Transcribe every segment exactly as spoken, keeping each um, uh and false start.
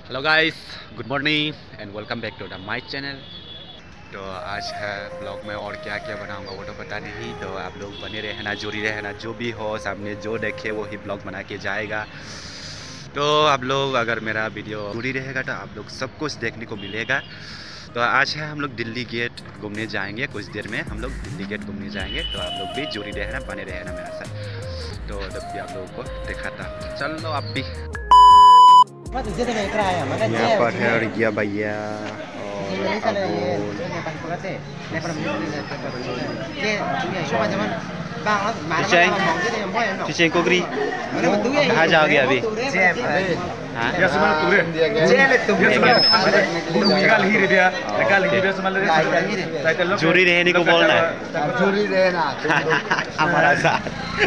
Hello guys, good morning and welcome back to the my channel. तो आज है blog में और क्या क्या बनाऊंगा वो तो पता नहीं, तो आप लोग बने रहना, जुड़ी रहना, जो भी हो सामने जो देखे वो ही ब्लॉग बना के जाएगा। तो आप लोग अगर मेरा वीडियो जुड़ी रहेगा तो आप लोग सब कुछ देखने को मिलेगा। तो आज है हम लोग दिल्ली गेट घूमने जाएंगे, कुछ देर में हम लोग दिल्ली गेट घूमने जाएंगे, तो आप लोग भी जुड़ी रहना, बने रहना मेरे साथ। तो जब भी आप लोगों को दिखाता हूँ, चलो आप भी। यहाँ पर है और ये भैया और कोगरी कहाँ जाओगे अभी? जुड़ी रहने को बोलना है हमारा साथ।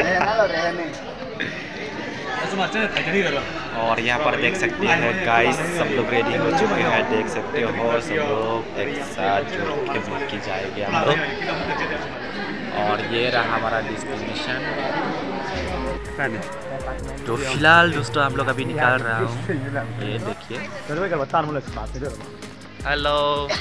और यहाँ पर देख सकते हैं गाइस, सब लोग रेडी हो चुके हैं, देख सकते हो सब लोग एक साथ जुड़ के मिल के जाएंगे हम लोग। और ये रहा हमारा डेस्टिनेशन। तो फिलहाल दोस्तों आप लोग अभी निकाल रहा हूँ, ये देखिए। हेलो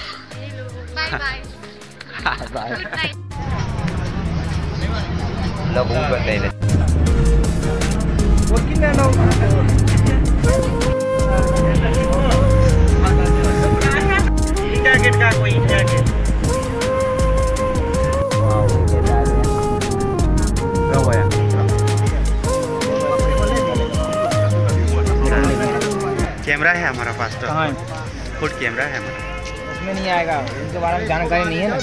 कैमरा है हमारा पास, तो खुद कैमरा है हमारा, उसमें नहीं आएगा, उसके बारे में जानकारी नहीं है ना।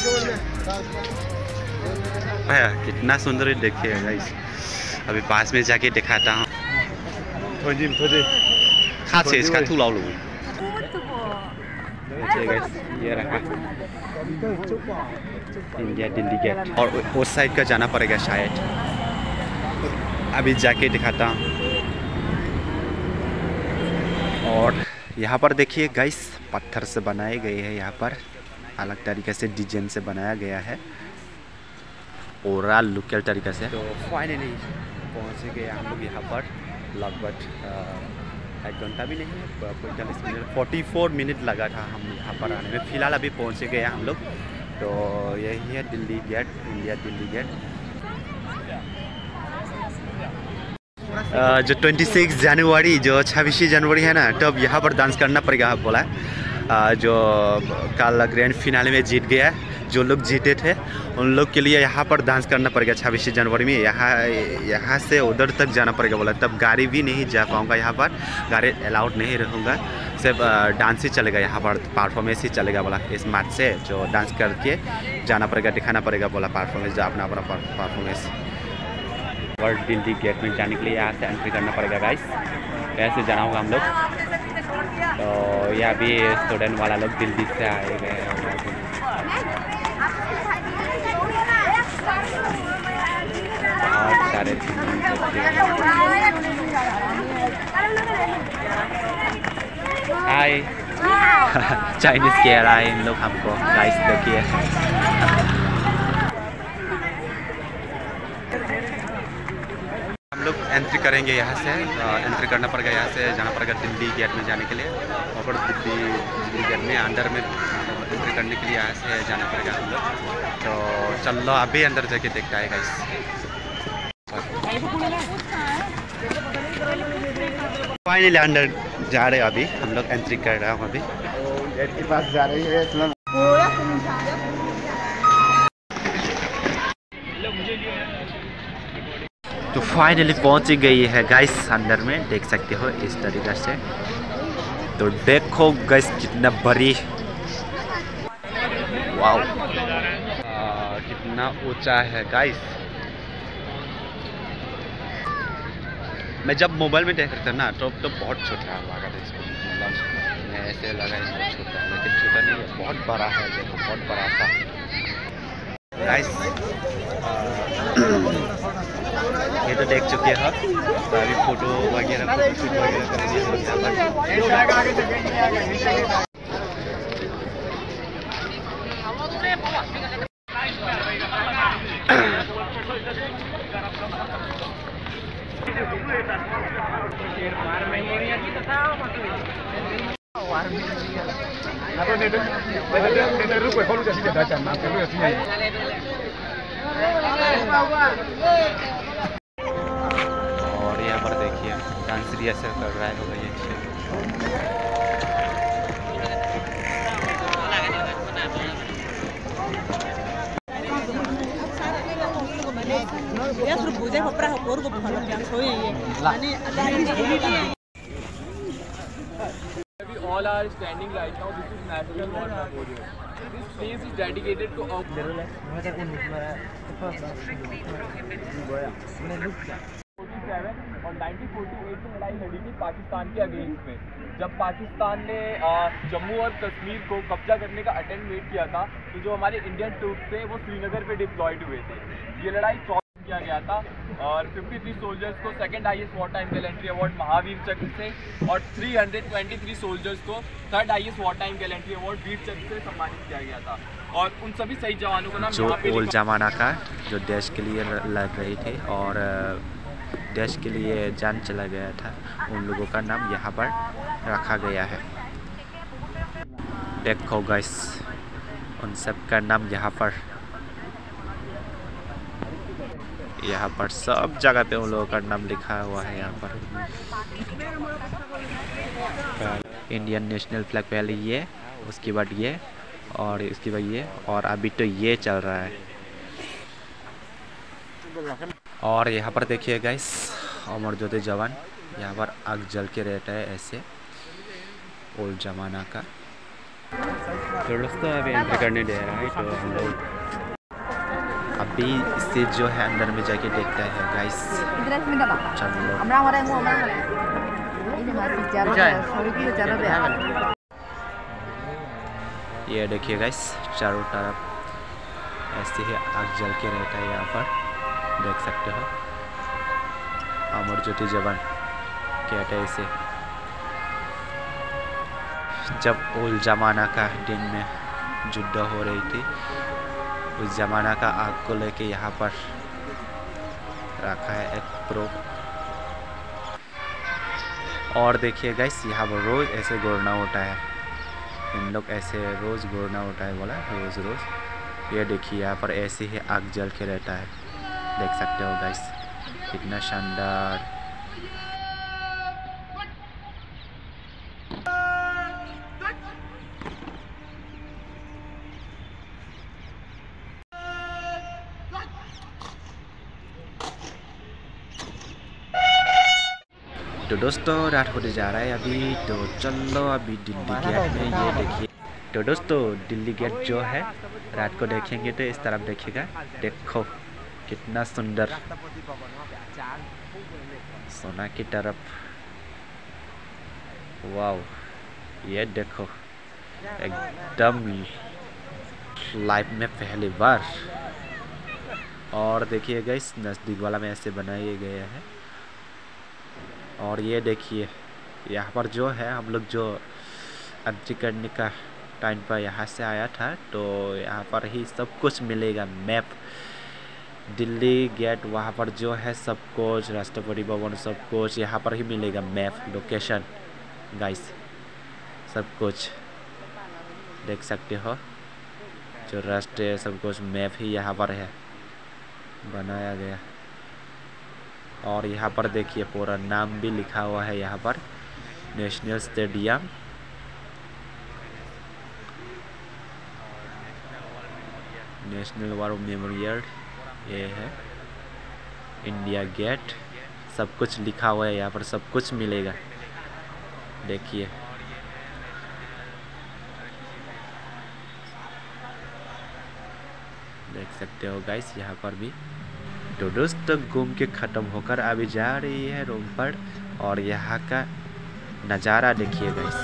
भैया कितना सुंदर देखिए गाइस, अभी पास में जाके दिखाता हूँ। खास से इसका थू लाओ लूँ। ये रहा इंडिया दिल्ली गेट, और उस साइड का जाना पड़ेगा शायद, अभी जाके दिखाता हूँ। और यहाँ पर देखिए गाइस, पत्थर से बनाए गए हैं, यहाँ पर अलग तरीके से डिजाइन से बनाया गया है, ओवरऑल लोकल तरीके से। तो फाइनली पहुँच गए हम लोग यहाँ पर, लगभग एक घंटा भी नहीं, पैंतालीस मिनट फोर्टी फोर मिनट लगा था हम यहाँ पर आने में। फ़िलहाल अभी पहुँच गए हम लोग। तो यही है Delhi gate, India Delhi gate. जो छब्बीस जनवरी जो छब्बीस जनवरी है ना, तब यहाँ पर डांस करना पड़ेगा बोला। जो कल ग्रैंड फिनाले में जीत गया, जो लोग जीते थे उन लोग के लिए यहाँ पर डांस करना पड़ेगा छब्बीस जनवरी में। यहाँ यहाँ से उधर तक जाना पड़ेगा बोला, तब गाड़ी भी नहीं जा पाऊँगा, यहाँ पर गाड़ी अलाउड नहीं रहूँगा, सिर्फ डांस ही चलेगा, यहाँ पर परफॉर्मेंस ही चलेगा बोला। इस मार्च से जो डांस करके जाना पड़ेगा, दिखाना पड़ेगा बोला परफॉर्मेंस, जो अपना अपना परफॉर्मेंस। और दिल्ली गेट में जाने के लिए यहाँ से एंट्री करना पड़ेगा गाइस, ऐसे जाना होगा हम लोग। तो यहाँ भी स्टूडेंट वाला लोग दिल्ली से आए गए हैं। बहुत सारे हाय चाइनीज कह रहा है इन लोग हमको गाइस, देखिए। हम लोग एंट्री करेंगे यहाँ से, एंट्री करना पड़ेगा, यहाँ से जाना पड़ेगा दिल्ली गेट में जाने के लिए। वहाँ पर दिल्ली दिल्ली गेट में अंदर में एंट्री करने के लिए यहाँ से जाना पड़ेगा हम लोग। तो चलो अभी अंदर जाके देखते हैं गाइस। फाइनली अंदर जा रहे हैं, अभी हम लोग एंट्री कर रहे हैं, अभी गेट के पास जा रही है। तो फाइनली पहुंच गई है गाइस अंदर में, देख सकते हो इस तरीके से। तो देखो गाइस कितना बड़ी, वाओ कितना ऊंचा है गाइस। मैं जब मोबाइल में देख रहा था ना, तो तो बहुत छोटा लगा था इसको, मतलब मैं ऐसे लगा इसको छोटा, लेकिन छोटा नहीं है, बहुत बड़ा है, देखो बहुत बड़ा सा गाइस। ये तो देख चुके हैं, तो अभी फोटो वगैरह फोटो शूट वगैरह और यहाँ पर देखिए डांस रिहर्सल कर रहा है होगा ये। All are standing right now. This is National War Memorial. This place is dedicated to our और नाइनटीन फोर्टी एट में लड़ाई लड़ी थी पाकिस्तान के अगेंस्ट में, जब पाकिस्तान ने जम्मू और कश्मीर को कब्जा करने का अटेम्प्ट किया था, तो जो हमारे इंडियन ट्रूप्स थे वो श्रीनगर पे डिप्लॉयड हुए थे। ये लड़ाई किया गया था और तिरेपन सोल्जर्स को second highest war time gallantry award Mahavir Chakra से और तीन सौ तेईस सोल्जर्स को third highest war time gallantry award Vir Chakra से सम्मानित किया गया था। और उन सभी शहीद जवानों का नाम जो ओल्ड जमाना का जो देश के लिए लड़ रही थी और देश के लिए जान चला गया था, उन लोगों का नाम यहाँ पर रखा गया है। देखो गाइस, उन सब का नाम यहाँ पर यहाँ पर सब जगह पे उन लोगों का नाम लिखा हुआ है। यहाँ पर इंडियन नेशनल फ्लैग पहले ये, उसके बाद ये और इसके बाद ये, और अभी तो ये चल रहा है। और यहाँ पर देखिए गाइस, अमर ज्योति जवान, यहाँ पर आग जल के रहता है ऐसे ओल्ड जमाना का। तो दोस्तों अभी एंट्री करने दे रहा है, तो हम लोग अभी इससे जो है अंदर में जाके देखते हैं गाइस। ये देखिए गाइस, चारों तरफ ऐसे ही आग जल के रहता है। यहाँ पर देख सकते हो अमर ज्योति जवान कहते हैं इसे। जब ओल्ड जमाना का दिन में युद्ध हो रही थी, उस जमाना का आग को लेके यहाँ पर रखा है एक प्रो। और देखिए गाइस, यहाँ पर रोज ऐसे गोरना होता है, इन लोग ऐसे रोज गोरना होता है बोला, रोज रोज। ये देखिए यहाँ पर ऐसे ही आग जल के रहता है, देख सकते हो गाइस, कितना शानदार। तो दोस्तों रात होने जा रहा है अभी, तो चलो अभी दिल्ली गेट में ये देखिए। तो दोस्तों दिल्ली गेट जो है रात को देखेंगे तो इस तरफ देखिएगा, देखो कितना सुंदर सोना की तरफ। वाव, ये देखो एकदम लाइफ में पहली बार। और देखिए गाइस, नज़दीक वाला में ऐसे बनाए गए हैं। और ये देखिए यहाँ पर जो है हम लोग जो एंट्री करने का टाइम पर यहाँ से आया था, तो यहाँ पर ही सब कुछ मिलेगा, मैप, दिल्ली गेट, वहाँ पर जो है सब कुछ, राष्ट्रपति भवन, सब कुछ यहाँ पर ही मिलेगा, मैप, लोकेशन गाइस, सब कुछ देख सकते हो। जो राष्ट्रीय सब कुछ मैप ही यहाँ पर है बनाया गया। और यहाँ पर देखिए पूरा नाम भी लिखा हुआ है यहाँ पर, national stadium, national war memorial, ये है इंडिया गेट, सब कुछ लिखा हुआ है यहाँ पर, सब कुछ मिलेगा। देखिए देख सकते हो गाइस यहाँ पर भी। तो दोस्तों घूम के ख़त्म होकर अभी जा रही है रूम पर, और यहाँ का नज़ारा देखिए गाइस।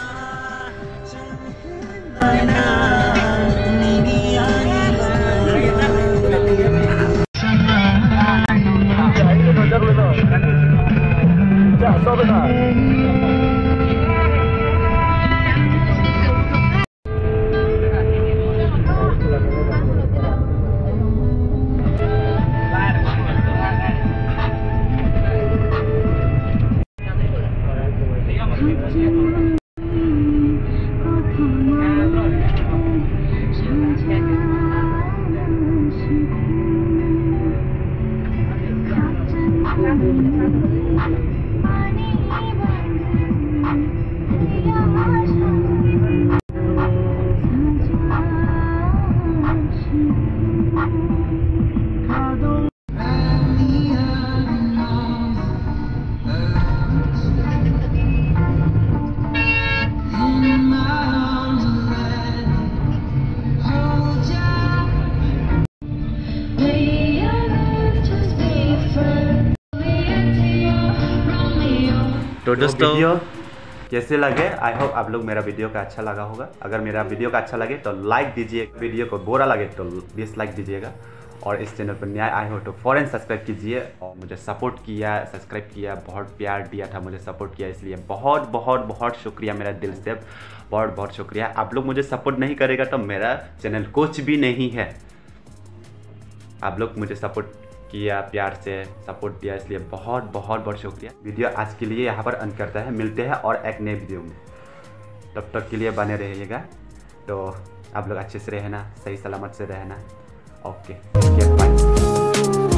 तो दोस्तों वीडियो कैसे लगे, आई होप आप लोग मेरा वीडियो का अच्छा लगा होगा। अगर मेरा वीडियो का अच्छा लगे तो लाइक दीजिए, वीडियो को बुरा लगे तो डिसलाइक दीजिएगा, और इस चैनल पर नया आए हो तो फ़ौरन सब्सक्राइब कीजिए। और मुझे सपोर्ट किया, सब्सक्राइब किया, बहुत प्यार दिया था, मुझे सपोर्ट किया, इसलिए बहुत बहुत बहुत शुक्रिया, मेरा दिल से बहुत बहुत शुक्रिया। आप लोग मुझे सपोर्ट नहीं करेगा तो मेरा चैनल कुछ भी नहीं है। आप लोग मुझे सपोर्ट किया, प्यार से सपोर्ट दिया, इसलिए बहुत बहुत बहुत शुक्रिया। वीडियो आज के लिए यहाँ पर अंत करता है, मिलते हैं और एक नए वीडियो में। तब तक के लिए बने रहिएगा। तो आप लोग अच्छे से रहना, सही सलामत से रहना। Okay, bye.